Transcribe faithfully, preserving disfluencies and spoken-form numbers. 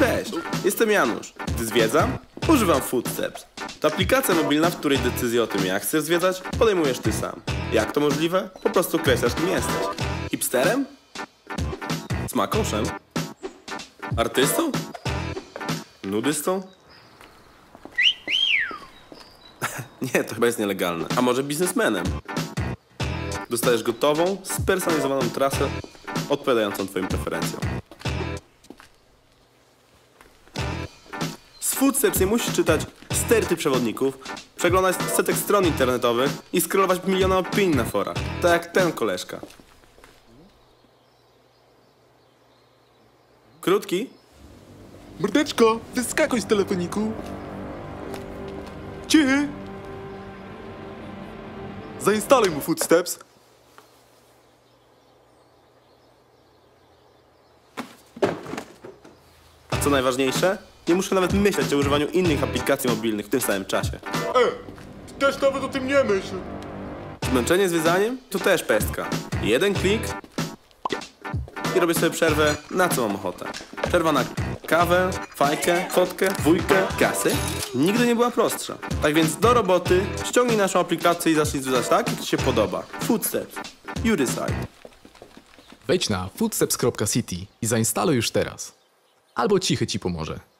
Cześć, jestem Janusz. Gdy zwiedzam, używam Footsteps. To aplikacja mobilna, w której decyzję o tym, jak chcesz zwiedzać, podejmujesz ty sam. Jak to możliwe? Po prostu określasz, kim jesteś. Hipsterem? Smakoszem? Artystą? Nudystą? Nie, to chyba jest nielegalne. A może biznesmenem? Dostajesz gotową, spersonalizowaną trasę odpowiadającą twoim preferencjom. Z Footsteps nie musisz czytać sterty przewodników, przeglądać setek stron internetowych i scrollować miliona opinii na forach. Tak jak ten koleżka. Krótki? Mordeczko, wyskakuj z telefoniku. Cichy. Zainstaluj mu Footsteps. A co najważniejsze? Nie muszę nawet myśleć o używaniu innych aplikacji mobilnych w tym samym czasie. E, też nawet o tym nie myśl. Zmęczenie zwiedzaniem? To też pestka. Jeden klik i robię sobie przerwę, na co mam ochotę. Przerwa na kawę, fajkę, fotkę, dwójkę, kasy. Nigdy nie była prostsza. Tak więc do roboty, ściągnij naszą aplikację i zacznij zwiedzać tak, jak ci się podoba. Footsteps. You decide. Wejdź na footsteps kropka city i zainstaluj już teraz. Albo Cichy ci pomoże.